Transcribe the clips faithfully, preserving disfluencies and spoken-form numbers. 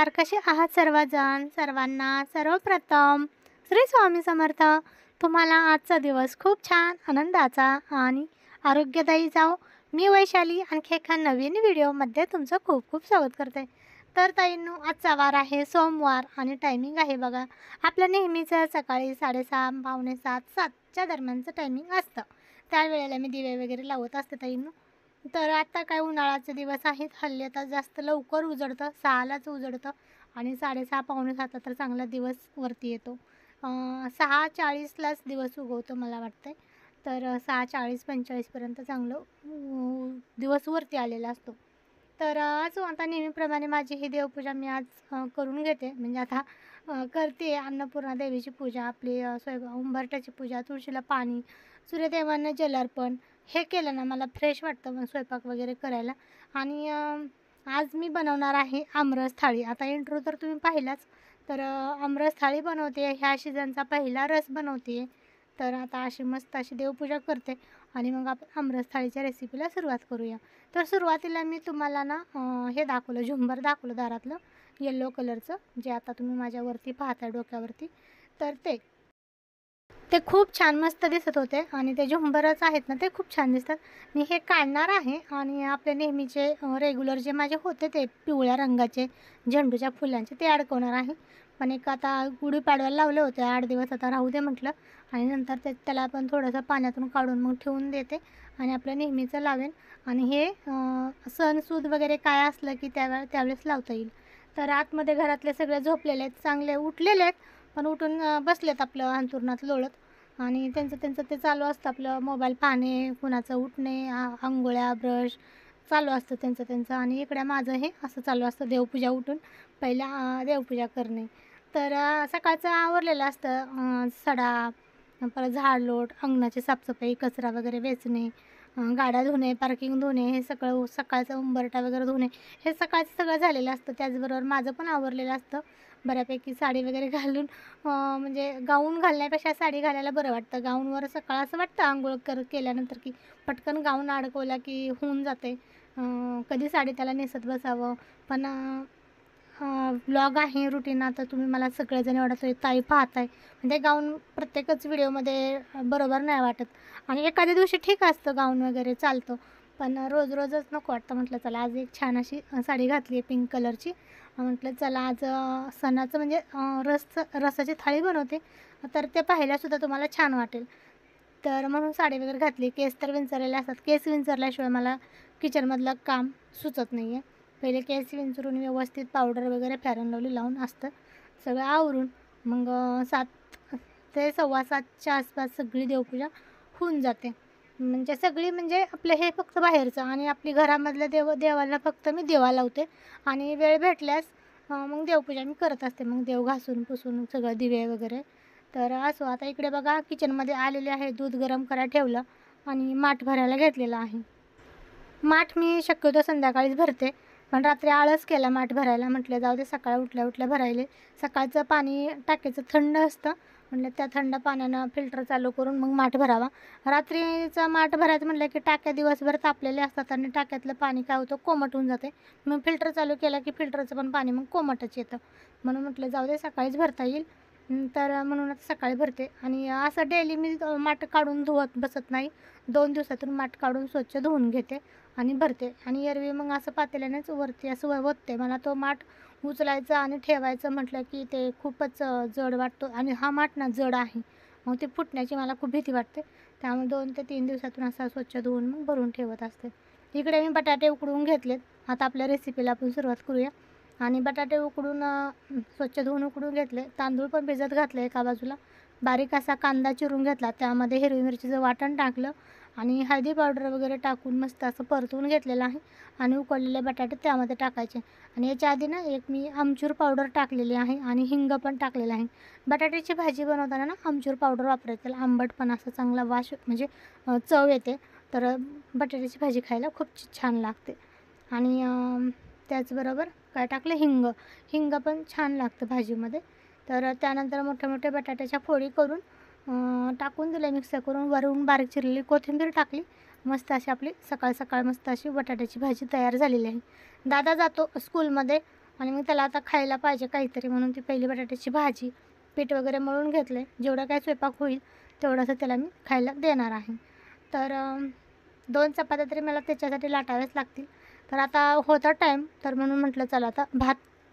नमस्कार. कसे आहात सर्वजण? सर्वांना सर्वप्रथम श्री स्वामी समर्थ. तुम्हाला आजचा दिवस खूप छान, आनंदाचा आणि आरोग्यदायी जाओ. मी वैशाली आणखी एका नवीन व्हिडिओमध्ये तुमचं खूप खूप स्वागत करते. तर ताईंनो, आजचा वार आहे सोमवार आणि टायमिंग आहे बघा आपलं नेहमीचं सकाळी साडेसहा पावणे सात सातच्या दरम्यानचं टायमिंग असतं. त्यावेळेला मी दिवे वगैरे लावत असते ताईंनो. तर आता काय उन्हाळ्याचे दिवस आहेत, हल्ली आता जास्त लवकर उजडतं, सहालाच उजडतं आणि साडेसहा पावणे सातला तर चांगला दिवस वरती येतो. सहा चाळीसलाच दिवस उगवतो मला वाटतं. तर सहा चाळीस पंचेचाळीसपर्यंत चांगलं उ- दिवस वरती आलेला असतो. तर आज आता नेहमीप्रमाणे माझी ही देवपूजा मी आज अ, करून घेते. म्हणजे आता अ, करते अन्नपूर्णा देवीची पूजा, आपली अ, स्वयंपाक उंबरठ्याची पूजा, तुळशीला पाणी, सूर्यदेवांना जलार्पण. हे केलं ना मला फ्रेश वाटतं मग स्वयंपाक वगैरे करायला. आणि अ, आज मी बनवणार आहे आमरस थाळी. आता इंट्रो तर तुम्ही पाहिलाच. तर अ, आमरस थाळी बनवते, ह्या सीझनचा पहिला रस बनवते. तर आता अशी मस्त अशी देवपूजा करते आणि मग आपण आमरस थाळीच्या रेसिपीला सुरुवात करूया. तर सुरुवातीला मी तुम्हाला ना अ, हे दाखवलं, झुंबर दाखवलं दारातलं येल्लो कलरचं, जे आता तुम्ही माझ्यावरती पाहताय डोक्यावरती. तर ते ते खूप छान मस्त दिसत होते आणि ते झुंबरच आहेत ना, ते खूप छान दिसतात. मी हे काढणार आहे आणि आपले नेहमीचे रेग्युलर जे माझे होते ते पिवळ्या रंगाचे झेंडूच्या फुलांचे ते अडकवणार आहे. पण एक आता गुढीपाडव्याला लावले होते, आठ दिवस आता राहू दे म्हटलं. आणि नंतर ते त्याला पण थोडंसं पाण्यातून काढून मग ठेवून देते आणि आपलं नेहमीचं लावेन. आणि हे अ, सणसूद वगैरे काय असलं की त्यावेळे त्यावेळेस लावता येईल. तर आतमध्ये घरातले सगळे झोपलेले आहेत, चांगले उठलेले आहेत, पण उठून अ, बसलेत आपलं अंथरुणात लोळत आणि त्यांचं त्यांचं ते चालू असतं आपलं मोबाईल पाहणे, कुणाचं उठणे, आ अंघोळ्या, ब्रश चालू असतं त्यांचं त्यांचं. आणि इकडे माझं हे असं चालू असतं, देवपूजा उठून पहिला अ, देवपूजा करणे. तर अ, सकाळचं आवरलेलं असतं, अ, सडा, परत झाडलोट, अंगणाची साफसफाई, कचरा वगैरे वेचणे, अ, गाड्या धुणे, पार्किंग धुणे, हे सगळं सकाळचं उंबरठा वगैरे धुणे, हे सकाळचं सगळं झालेलं असतं. त्याचबरोबर माझं पण आवरलेलं असतं बऱ्यापैकी, साडी वगैरे घालून अ, म्हणजे गाऊन घालण्यापेक्षा साडी घालायला बरं वाटतं. गाऊनवर सकाळ असं वाटतं अंघोळ कर केल्यानंतर की पटकन गाऊन अडकवला की होऊन जाते. अ, कधी साडी त्याला नेसत बसावं. पण ब्लॉग आहे रुटीन, आता तुम्ही मला सगळेजण एवढा तरी ताई पाहताय, म्हणजे गाऊन प्रत्येकच व्हिडिओमध्ये बरोबर नाही वाटत. आणि एखाद्या दिवशी ठीक असतं गाऊन वगैरे चालतं, पण रोज रोजच नको वाटतं. म्हटलं चला आज एक छान अशी साडी घातली आहे पिंक कलरची. म्हटलं चला आज अ, सणाचं म्हणजे अ, रस रसाची थाळी बनवते, तर ते पाहिल्यासुद्धा तुम्हाला छान वाटेल. तर म्हणून साडी वगैरे घातली. केस तर विंचरलेले असतात, केस विंचरल्याशिवाय मला किचनमधलं काम सुचत नाही आहे. पहिले केस विंचरून व्यवस्थित पावडर वगैरे फेअर अँड लवली लावून असतं सगळं आवरून मग अ, सात ते सव्वा सातच्या आसपास सगळी देवपूजा होऊन जाते. म्हणजे सगळी म्हणजे आपलं हे फक्त बाहेरचं आणि आपली घरामधल्या देव देवाला फक्त मी दिवा लावते आणि वेळ भेटल्यास अ, मग देवपूजा मी करत असते. मग देव घासून पुसून सगळं दिवे वगैरे. तर असो आता इकडे बघा किचनमध्ये आलेले आहे, दूध गरम करायला ठेवलं आणि माठ भरायला घेतलेलं आहे. माठ मी शक्यतो संध्याकाळीच भरते, पण रात्री आळस केला माठ भरायला. म्हटलं जाऊ दे सकाळी उठल्या उठल्या भरायले. सकाळचं पाणी टाकीचं थंड असतं, म्हटलं त्या थंड पाण्यानं फिल्टर चालू करून मग माठ भरावा. रात्रीचा माठ भरायचं म्हटलं की टाक्या दिवसभर तापलेले असतात आणि टाक्यातलं पाणी काय होतं, कोमट होऊन जाते. मग फिल्टर चालू केलं की फिल्टरचं पण पाणी मग कोमटच येतं. म्हणून म्हटलं जाऊ दे सकाळीच भरता येईल. अं, तर म्हणून आता सकाळी भरते. आणि असं डेली मी अ, माठ काढून धुवत बसत नाही. दोन दिवसातून माठ काढून स्वच्छ धुवून घेते आणि भरते. आणि एरवी मग असं पातेल्यानेच वरती असं व ओतते. मला तो माठ उचलायचं आणि ठेवायचं म्हटलं की ते खूपच अ, जड वाटतो आणि हा माठ ना जड आहे. मग ते फुटण्याची मला खूप भीती वाटते. त्यामुळे दोन ते तीन दिवसातून असा स्वच्छ धुवून मग भरून ठेवत असते. इकडे मी बटाटे उकडवून घेतलेत. आता आपल्या रेसिपीला आपण सुरुवात करूया. आणि बटाटे उकडून अ, स्वच्छ धुवून उकडून घेतले. तांदूळ पण भिजत घातले एका बाजूला. बारीक असा कांदा चिरून घेतला, त्यामध्ये हिरवी मिरचीचं वाटण टाकलं आणि हळदी पावडर वगैरे टाकून मस्त असं परतवून घेतलेलं आहे. आणि उकडलेले बटाटे त्यामध्ये टाकायचे. आणि याच्या आधी ना एक मी आमचूर पावडर टाकलेली आहे आणि हिंग पण टाकलेलं आहे. बटाट्याची भाजी बनवताना ना आमचूर पावडर वापरायची, त्याला आंबट पण असा चांगला वास म्हणजे अ, चव येते. तर अ, बटाट्याची भाजी खायला खूप छान लागते. आणि अ, त्याचबरोबर काय टाकलं, हिंग. हिंग पण छान लागतं भाजीमध्ये. तर त्यानंतर मोठ्या मोठ्या बटाट्याच्या फोडी करून अ, टाकून दिल्या मिक्सर करून. वरून बारीक चिरलेली कोथिंबीर टाकली. मस्त अशी आपली सकाळ सकाळ मस्त अशी बटाट्याची भाजी तयार झालेली आहे. दादा जातो स्कूलमध्ये, आणि मग त्याला आता खायला पाहिजे काहीतरी, म्हणून ती पहिली बटाट्याची भाजी पीठ वगैरे मळून घेतले. जेवढं काय स्वयंपाक होईल तेवढंसं त्याला मी खायला देणार आहे. तर दोन चपात्या तरी मला त्याच्यासाठी लाटाव्याच लागतील. तर आता होता टाईम, तर म्हणून म्हटलं चला आता भात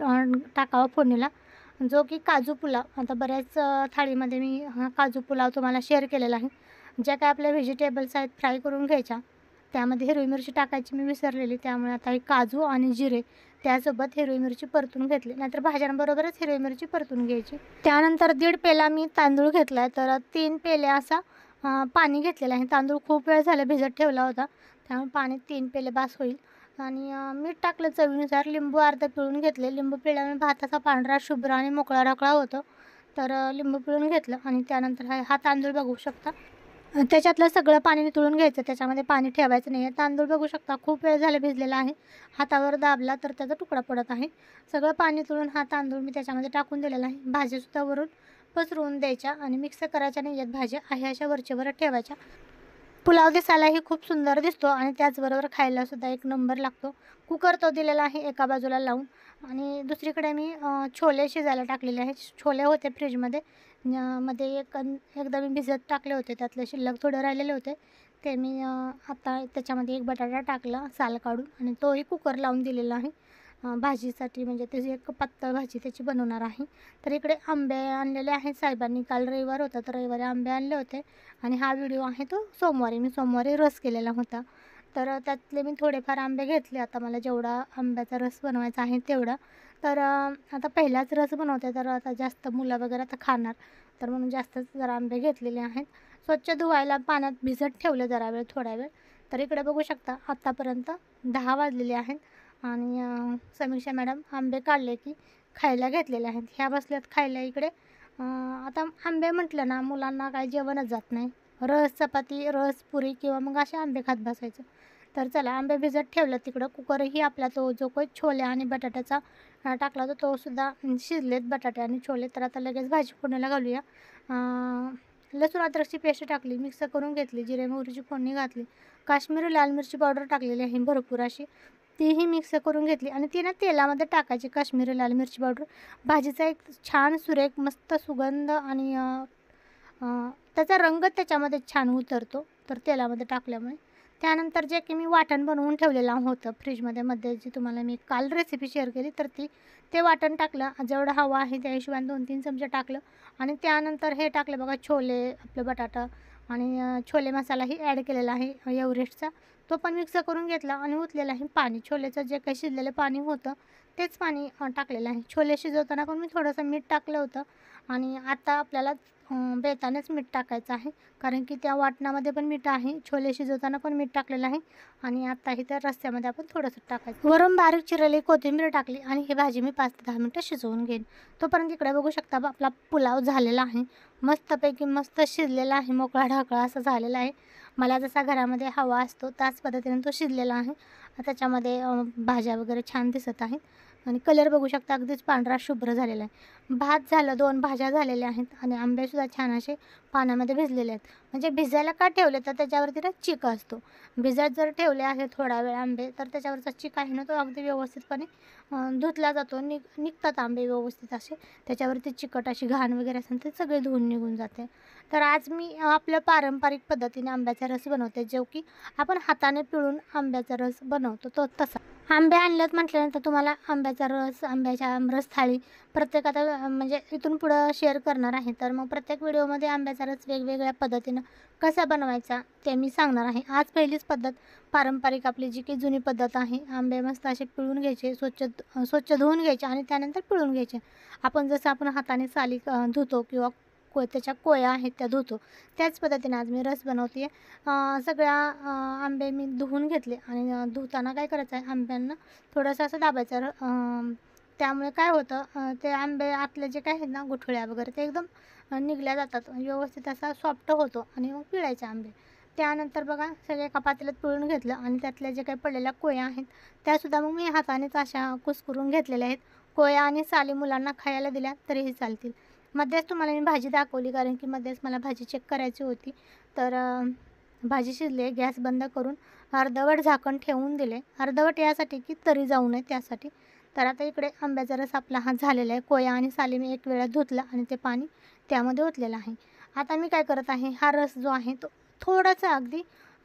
टाकावा फोडणीला, जो की काजू पुलाव. आता बऱ्याच थाळीमध्ये मी हा काजू पुलाव तुम्हाला शेअर केलेला आहे. ज्या काय आपल्या व्हेजिटेबल्स आहेत फ्राय करून घ्यायच्या, त्यामध्ये हिरवी मिरची टाकायची मी विसरलेली, त्यामुळे आता ही काजू आणि जिरे त्यासोबत हिरवी मिरची परतून घेतली, नाहीतर भाज्यांबरोबरच हिरवी मिरची परतून घ्यायची. त्यानंतर दीड पेला मी तांदूळ घेतला आहे, तर तीन पेले असा पाणी घेतलेलं आहे. तांदूळ खूप वेळ झाला भिजत ठेवला होता, त्यामुळे पाणी तीन पेले बास होईल. आणि मीठ टाकलं चवीनुसार. लिंबू अर्धा पिळून घेतले. लिंबू पिळल्यामुळे भात असा पांढरा शुभ्र आणि मोकळा ढाकळा होतो, तर लिंबू पिळून घेतलं. आणि त्यानंतर हा हा तांदूळ बघू शकता, त्याच्यातलं सगळं पाणी नितळून घ्यायचं, त्याच्यामध्ये पाणी ठेवायचं नाही आहे. तांदूळ बघू शकता खूप वेळ झाला भिजलेला आहे. हातावर दाबला तर त्याचा तुकडा पडत आहे. सगळं पाणी नितळून हा तांदूळ मी त्याच्यामध्ये टाकून दिलेला आहे. भाज्यासुद्धा वरून पसरवून द्यायच्या आणि मिक्स करायच्या नाही आहेत भाज्या, आहे अशा वरचेवर ठेवायच्या. पुलाव दिसायलाही खूप सुंदर दिसतो आणि त्याचबरोबर खायलासुद्धा एक नंबर लागतो. कुकर तो दिलेला आहे एका बाजूला लावून. आणि दुसरीकडे मी छोले शिजायला टाकलेले आहेत. छोले होते फ्रीजमध्ये, मध्ये एक एकदा मी भिजत टाकले होते, त्यातले शिल्लक थोडे राहिलेले होते, ते मी आता त्याच्यामध्ये एक बटाटा टाकला साल काढून आणि तोही कुकर लावून दिलेला आहे भाजीसाठी. म्हणजे त्याची एक पातळ भाजी त्याची बनवणार आहे. तर इकडे आंबे आणलेले आहेत साहेबांनी. काल रविवार होता, तर रविवारी आंबे आणले होते. आणि हा व्हिडिओ आहे तो सोमवारी, मी सोमवारी रस केलेला होता, तर त्यातले मी थोडेफार आंबे घेतले. आता मला जेवढा आंब्याचा रस बनवायचा आहे तेवढा. तर आता पहिलाच रस बनवते, तर आता जास्त मुलं वगैरे आता खाणार, तर म्हणून जास्तच जरा आंबे घेतलेले आहेत. स्वच्छ धुवायला पाण्यात भिजत ठेवले जरा वेळ, थोडा वेळ. तर इकडे बघू शकता आत्तापर्यंत दहा वाजलेले आहेत. आणि समीक्षा मॅडम आंबे काढले की खायला घेतलेले आहेत. ह्या बसल्यात खायला इकडे. आता आंबे म्हटलं ना, मुलांना काय जेवणच जात नाही. रस चपाती, रस पुरी किंवा मग असे आंबे खात बसायचं. तर चला आंबे भिजत ठेवलं तिकडं. कुकरही आपला तो जो काही छोले आणि बटाट्याचा टाकला होता तोसुद्धा शिजलेत बटाटे आणि छोले. तर आता लगेच भाजी फोडणीला घालूया. लसूण अद्रकची पेस्ट टाकली, मिक्स करून घेतली, जिरे मोहरीची फोडणी घातली, काश्मीरी लाल मिरची पावडर टाकलेली आहे भरपूर अशी, तीही मिक्स करून घेतली. आणि ती ना तेलामध्ये टाकायची काश्मीरी लाल मिरची पावडर. भाजीचा एक छान सुरेख मस्त सुगंध आणि त्याचा रंग त्याच्यामध्ये छान उतरतो तर तेलामध्ये टाकल्यामुळे. त्यानंतर जे की मी वाटण बनवून ठेवलेलं होतं फ्रीजमध्ये, मध्ये जी तुम्हाला मी काल रेसिपी शेअर केली, तर ती ते वाटण टाकलं. जेवढं हवं आहे त्या हिशोबाने दोन तीन चमचे टाकलं. आणि त्यानंतर हे टाकलं बघा छोले, आपलं बटाटा आणि छोले मसालाही ॲड केलेला आहे एव्हरेस्टचा, तो पण मिक्स करून घेतला. आणि उतलेलं आहे पाणी, छोलेचं जे काही शिजलेलं पाणी होतं तेच पाणी टाकलेलं आहे. छोले शिजवताना पण मी थोडंसं मीठ टाकलं होतं. आणि आता आपल्याला बेतानेच मीठ टाकायचं आहे, कारण की त्या वाटणामध्ये पण मीठ आहे, छोले शिजवताना पण मीठ टाकलेलं आहे. आणि आत्ताही त्या रस्त्यामध्ये आपण थोडंसं टाकायचं. वरून बारीक चिरलेली कोथिंबीर टाकली आणि ही भाजी मी पाच ते दहा मिनटं शिजवून घेईन. तोपर्यंत इकडे बघू शकता आपला पुलाव झालेला आहे, मस्तपैकी मस्त शिजलेला आहे, मोकळा ढाकळा असं झालेला आहे. मला जसा घरामध्ये हवा असतो त्याच पद्धतीने तो शिजलेला आहे. त्याच्यामध्ये भाज्या वगैरे छान दिसत आहेत आणि कलर बघू शकता अगदीच पांढरा शुभ्र झालेला आहे. भात झालं, दोन भाज्या झालेल्या आहेत आणि आंबेसुद्धा छान असे पाण्यामध्ये भिजलेले आहेत. म्हणजे भिजायला का ठेवले तर त्याच्यावरती ना चिक असतो. भिजत जर ठेवले आहे थोडा वेळ आंबे, तर त्याच्यावरचा चिक आहे ना तो अगदी व्यवस्थितपणे धुतला जातो, निघ निघतात आंबे व्यवस्थित असे. त्याच्यावरती चिकट अशी घाण वगैरे असेल ते सगळे धुवून निघून जाते. तर आज मी आपल्या पारंपरिक पद्धतीने आंब्याचा रस बनवते, जो की आपण हाताने पिळून आंब्याचा रस बनवतो तो तसा. आंबे आणलेत म्हटल्यानंतर तुम्हाला आंब्याचा रस, आंब्याच्या आमरस थाळी प्रत्येक आता म्हणजे इथून पुढं शेअर करणार आहे. तर मग प्रत्येक व्हिडिओमध्ये आंब्याचा रस वेगवेगळ्या पद्धतीनं कसा बनवायचा ते मी सांगणार आहे. आज पहिलीच पद्धत पारंपरिक आपली जी की जुनी पद्धत आहे, आंबे मस्त असे पिळून घ्यायचे, स्वच्छ स्वच्छ धुवून घ्यायचे आणि त्यानंतर पिळून घ्यायचे. आपण जसं आपण हाताने साली धुतो किंवा को त्याच्या कोया आहेत त्या धुतो, त्याच पद्धतीने आज मी रस बनवते. सगळ्या आंबे मी धुवून घेतले आणि धुताना काय करायचं आहे, आंब्यांना थोडंसं असं दाबायचं. त्यामुळे काय होतं, ते आंबे आतले जे काय आहेत ना गुठळ्या वगैरे ते एकदम निघल्या जातात, व्यवस्थित असा सॉफ्ट होतो आणि मग पिळायचे आंबे. त्यानंतर बघा सगळे एका पातेल्यात पिळून घेतलं आणि त्यातल्या जे काही पडलेल्या कोया आहेत त्यासुद्धा मग मी हातानेच अशा कुस्करून घेतलेल्या आहेत. कोया आणि साली मुलांना खायला दिल्या तरीही चालतील. मध्येच तुम्हाला मी भाजी दाखवली, कारण की मध्येच मला भाजी चेक करायची होती. तर भाजी शिजली, गॅस बंद करून अर्धवट झाकण ठेवून दिले, अर्धवट यासाठी की तरी जाऊ नये त्यासाठी. तर आता इकडे आंब्याचा रस आपला हा झालेला आहे. कोया आणि साली मी एक वेळा धुतला आणि ते पाणी त्यामध्ये ओतलेलं आहे. आता मी काय करत आहे, हा रस जो आहे तो थोडासा अगदी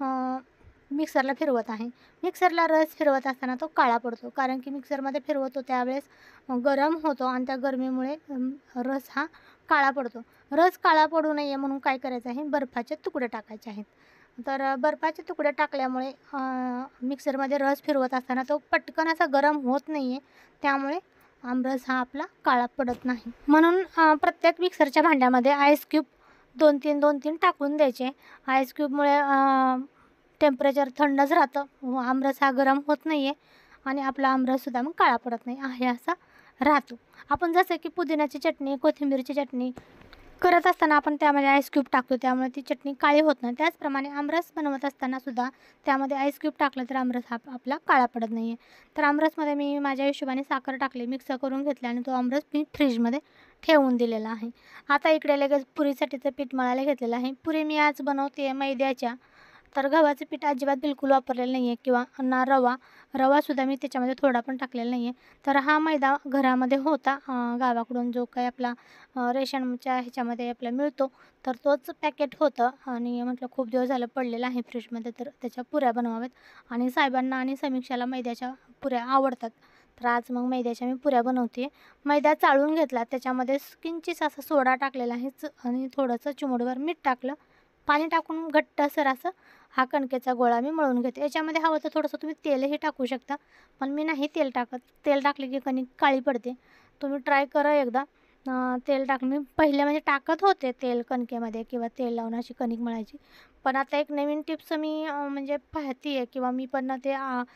मिक्सरला फिरवत आहे. मिक्सरला रस फिरवत असताना तो काळा पडतो, कारण की मिक्सरमध्ये फिरवतो त्यावेळेस गरम होतो आणि त्या गरमीमुळे रस हा काळा पडतो. रस काळा पडू नये म्हणून काय करायचं आहे, बर्फाचे तुकडे टाकायचे आहेत. तर बर्फाचे तुकडे टाकल्यामुळे मिक्सरमध्ये रस फिरवत असताना तो पटकन असा गरम होत नाही आहे, त्यामुळे आमरस हा आपला काळा पडत नाही. म्हणून प्रत्येक मिक्सरच्या भांड्यामध्ये आईस क्यूब दोन तीन दोन तीन टाकून द्यायचे. आईस क्यूबमुळे टेम्परेचर थंडच राहतं, आमरस हा गरम होत नाही आहे आणि आपला आमरससुद्धा मग काळा पडत नाही आहे असा राहतो. आपण जसं की पुदिन्याची चटणी, कोथिंबीरची चटणी करत असताना आपण त्यामध्ये आईस क्यूब टाकतो, त्यामुळे ती चटणी काळी होत नाही. त्याचप्रमाणे आमरस बनवत असतानासुद्धा त्यामध्ये आईस क्यूब टाकलं तर आमरस हा आपला काळा पडत नाही आहे. तर आमरसमध्ये मी माझ्या हिशोबाने साखर टाकली, मिक्स करून घेतले आणि तो आमरस मी फ्रीजमध्ये ठेवून दिलेला आहे. आता इकडे लगेच पुरीसाठीचं पीठ मळायला घेतलेलं आहे. पुरी मी आज बनवते आहे मैद्याच्या. तर गव्हाचं पीठ अजिबात बिलकुल वापरलेलं नाही आहे किंवा ना रवा रवासुद्धा मी त्याच्यामध्ये थोडा पण टाकलेला नाही आहे. तर हा मैदा घरामध्ये होता, गावाकडून जो काही आपला रेशनच्या ह्याच्यामध्ये आपला मिळतो, तर तोच पॅकेट होतं आणि म्हटलं खूप दिवस झालं पडलेलं आहे फ्रीजमध्ये, तर त्याच्या पुऱ्या बनवाव्यात आणि साहेबांना आणि समीक्षाला मैद्याच्या पुऱ्या आवडतात. तर आज मग मैद्याच्या मी पुऱ्या बनवते. मैदा चाळून घेतला, त्याच्यामध्ये किंचित असा सोडा टाकलेला आहे आणि थोडंसं चिमूटभर मीठ टाकलं, पाणी टाकून घट्टसर असं हा कणकेचा गोळा मी मळून घेते. याच्यामध्ये हवं तर थोडंसं तुम्ही तेलही टाकू शकता, पण मी नाही तेल टाकत. तेल टाकले की कणिक काळी पडते. तुम्ही ट्राय करा एकदा. तेल टाक मी पहिले म्हणजे टाकत होते तेल कणकेमध्ये किंवा तेल लावून अशी कणिक मळायची, पण आता एक नवीन टिप्स मी म्हणजे पाहते आहे किंवा मी पण ते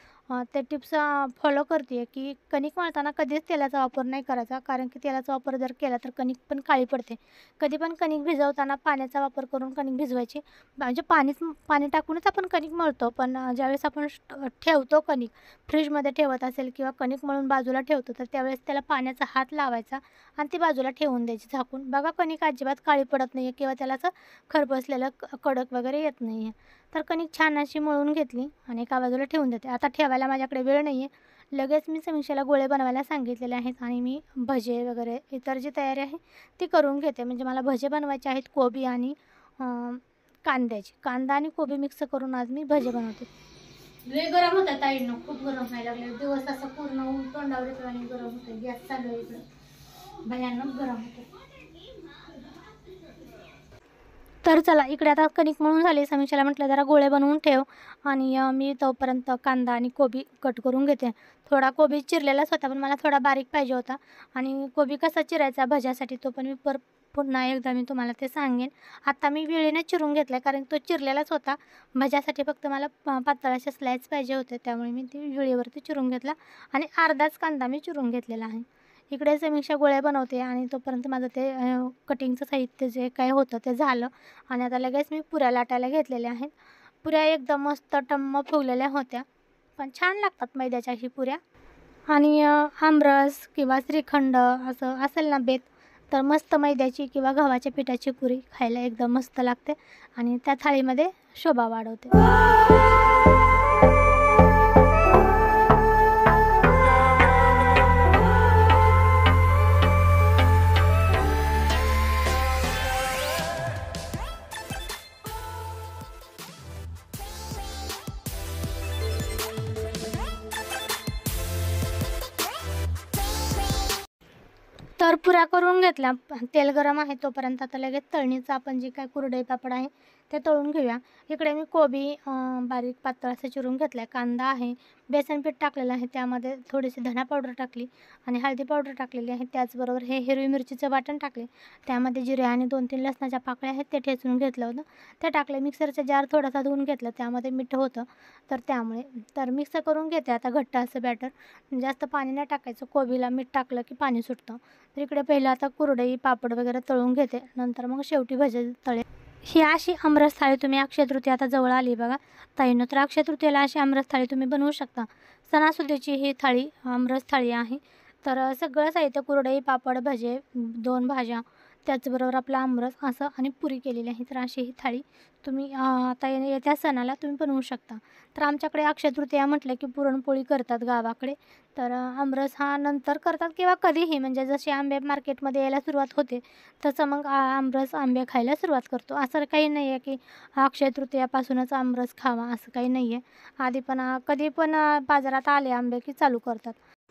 ते टिप्स फॉलो करते आहे की कणिक मळताना कधीच तेलाचा वापर नाही करायचा, कारण की तेलाचा वापर जर केला तर कणिक पण काळी पडते. कधी पण कणिक भिजवताना पाण्याचा वापर करून कणिक भिजवायची. म्हणजे पाणीच पाणी टाकूनच आपण कणिक मळतो, पण ज्यावेळेस आपण ठेवतो कणिक फ्रीजमध्ये ठेवत असेल किंवा कणिक मळून बाजूला ठेवतो, तर त्यावेळेस त्याला पाण्याचा हात लावायचा आणि ती बाजूला ठेवून द्यायची झाकून. बघा कणिक अजिबात काळी पडत नाही आहे किंवा त्याला असं खरबसलेलं कडक वगैरे येत नाही आहे. तर कणिक छान अशी मळून घेतली आणि एका बाजूला ठेवून देते. आता ठेवायला माझ्याकडे वेळ नाही आहे, लगेच मी समीक्षाला गोळे बनवायला सांगितलेले आहेत आणि मी भजे वगैरे इतर जी तयारी आहे ती करून घेते. म्हणजे मला भजे बनवायचे आहेत कोबी आणि कांद्याची. कांदा आणि कोबी मिक्स करून आज मी भजे बनवते. लय गरम होतं ताईंनो, खूप गरम व्हायला लागले. दिवस असं पूर्ण ऊन तोंडावर येतो आणि गरम होतं. गॅस चालू आहे इकडं, भयानक गरम होतं. तर चला इकडे आता कणिक मळून झाली. समीक्षाला म्हटलं जरा गोळे बनवून ठेव आणि मी तोपर्यंत कांदा आणि कोबी कट करून घेते. थोडा कोबी चिरलेलाच होता, पण मला थोडा बारीक पाहिजे होता आणि कोबी कसा चिरायचा भज्यासाठी तो पण मी पर पुन्हा एकदा मी तुम्हाला ते सांगेन. आता मी विळीने चिरून घेतला आहे, कारण तो चिरलेलाच होता. भज्यासाठी फक्त मला पातळ असे स्लाइस पाहिजे होते, त्यामुळे मी ती विळीवरती चिरून घेतला आणि अर्धाच कांदा मी चिरून घेतलेला आहे. इकडे समीक्षा गोळ्या बनवते आणि तोपर्यंत माझं ते कटिंगचं साहित्य जे काय होतं ते झालं आणि आता लगेच मी पुऱ्या लाटायला घेतलेल्या आहेत. पुऱ्या एकदम मस्त टम्म फुगलेल्या होत्या, पण छान लागतात मैद्याच्या ही पुऱ्या. आणि आमरस किंवा श्रीखंड असं असेल ना बेत, तर मस्त मैद्याची किंवा गव्हाच्या पिठाची पुरी खायला एकदम मस्त लागते आणि त्या थाळीमध्ये शोभा वाढवते. तर पुऱ्या करून घेतल्या. तेल गरम आहे तोपर्यंत आता लगेच तळणीचं आपण जे काय कुरडई पापड आहे ते तळून घेऊया. इकडे मी कोबी बारीक पातळ असं चिरून घेतला आहे, कांदा आहे, बेसन पीठ टाकलेलं आहे, त्यामध्ये थोडीशी धना पावडर टाकली आणि हळदी पावडर टाकलेली आहे. त्याचबरोबर हे हिरवी मिरचीचं वाटण टाकले, त्यामध्ये जिरे आणि दोन तीन लसणाच्या पाकळ्या आहेत ते ठेचून घेतलं होतं ते टाकले. मिक्सरचा जार थोडासा धुवून घेतला, त्यामध्ये मीठ होतं तर त्यामुळे. तर मिक्स करून घेते आता घट्ट असं बॅटर. जास्त पाणी नाही टाकायचं, कोबीला मीठ टाकलं की पाणी सुटतं. तर इकडे पहिलं आता कुरडई पापड वगैरे तळून घेते, नंतर मग शेवटी भजे तळे. ही अशी आमरस थाळी तुम्ही अक्षय तृतीया आता जवळ आली बघा ताईंनो, तर अक्षय तृतीयेला अशी आमरस थाळी तुम्ही बनवू शकता. सणासुदीची ही थाळी आमरस थाळी आहे. तर सगळं साहित्य कुरडई पापड भजे दोन भाज्या त्याचबरोबर आपला आमरस असं आणि पुरी केलेली आहे. तर अशी ही थाळी तुम्ही अ, आता ये येत्या सणाला तुम्ही बनवू शकता. तर आमच्याकडे अक्षय तृतीया म्हटलं की पुरणपोळी करतात गावाकडे. तर अ, आमरस हा नंतर करतात किंवा कधीही, म्हणजे जसे आंबे मार्केटमध्ये यायला सुरुवात होते तसं मग आ आमरस आंबे खायला सुरुवात करतो. असं काही नाही आहे की अक्षय तृतीयापासूनच आमरस खावा, असं काही नाही आहे. आधी पण अ, कधी पण अ, बाजारात आले आंबे की चालू करतात.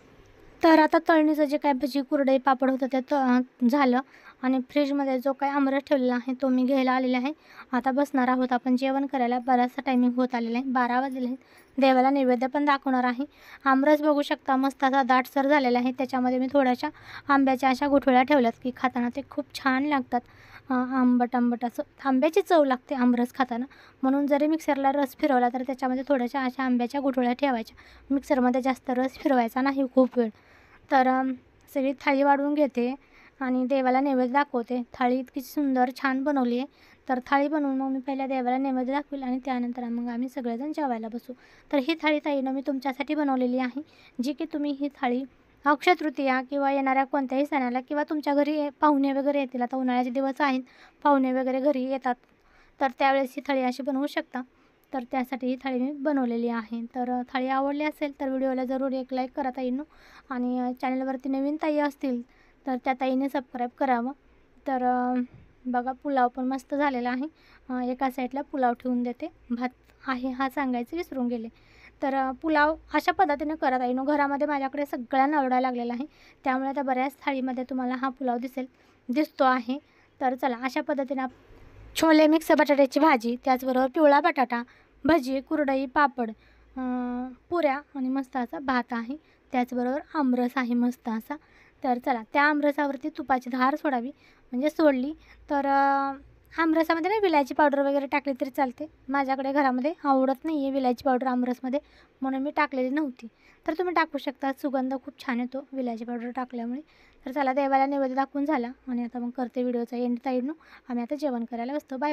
तर आता तळणीचं जे काही भजी, कुरडई, पापड होतं ते त अ, झालं आणि फ्रीजमध्ये जो काही आमरस ठेवलेला आहे तो मी घ्यायला आलेला आहे. आता बसणार आहोत आपण जेवण करायला. बराचसा टायमिंग होत आलेला आहे, बारा वाजलेले आहेत. देवाला नैवेद्य पण दाखवणार आहे. आमरस बघू शकता मस्त असा दाटसर झालेला आहे. त्याच्यामध्ये मी थोड्याशा आंब्याच्या अशा गुठळ्या ठेवल्यात की खाताना ते खूप छान लागतात. अ, आंबट आंबट असं आंब्याची चव लागते आमरस खाताना. म्हणून जरी मिक्सरला रस फिरवला तर त्याच्यामध्ये थोड्याशा अशा आंब्याच्या गुठळ्या ठेवायच्या. मिक्सरमध्ये जास्त रस फिरवायचा नाही खूप वेळ. तर अ, सगळी थाळी वाढवून घेते आणि देवाला नैवेद्य दाखवते. थाळी इतकी सुंदर छान बनवली आहे. तर थाळी बनवून मग मी पहिल्या देवाला नैवेद्य दाखवेल आणि त्यानंतर मग आम्ही सगळेजण जेवायला बसू. तर ही थाळी ताईनं मी तुमच्यासाठी बनवलेली आहे, जी की तुम्ही ही थाळी अक्षय तृतीया किंवा येणाऱ्या कोणत्याही सणाला किंवा तुमच्या घरी ये- पाहुणे वगैरे येतील. आता उन्हाळ्याचे दिवस आहेत, पाहुणे वगैरे घरी येतात, तर त्यावेळेस ही थाळी अशी बनवू शकता. तर त्यासाठी ही थाळी मी बनवलेली आहे. तर अ, थाळी आवडली असेल तर व्हिडिओला जरूर एक लाईक करा ताईंनो. आणि अ, चॅनलवरती नवीन ताई असतील तर त्या ताईने सबस्क्राईब करावं. तर अ, बघा पुलाव पण मस्त झालेला आहे. अ, एका साईडला पुलाव ठेवून देते, भात आहे हा सांगायचं विसरून गेले. तर अ, पुलाव अशा पद्धतीने करा ताईंनो. घरामध्ये माझ्याकडे सगळ्यांना आवडायला लागलेला आहे, त्यामुळे आता बऱ्याच थाळीमध्ये तुम्हाला हा पुलाव दिसेल दिसतो आहे. तर चला अशा पद्धतीने आप छोले मिक्स बटाट्याची भाजी, त्याचबरोबर पिवळा बटाटा, भजी, कुरडई, पापड, अ, पुऱ्या आणि मस्त असा भात आहे. त्याचबरोबर आमरस आहे मस्त असा. तर चला त्या आमरसावरती तुपाची धार सोडावी, म्हणजे सोडली तर अ, आमरसामध्ये ना विलायची पावडर वगैरे टाकली तरी चालते. माझ्याकडे घरामध्ये आवडत नाही आहे विलायची पावडर आमरसमध्ये, म्हणून मी टाकलेली नव्हती. तर तुम्ही टाकू शकता, सुगंध खूप छान येतो विलायची पावडर टाकल्यामुळे. तर चला देवाला नैवेद्य दाखवून झाला आणि आता मग करते व्हिडिओचा एंड ताईंनो. आम्ही आता जेवण करायला बसतो. बाय.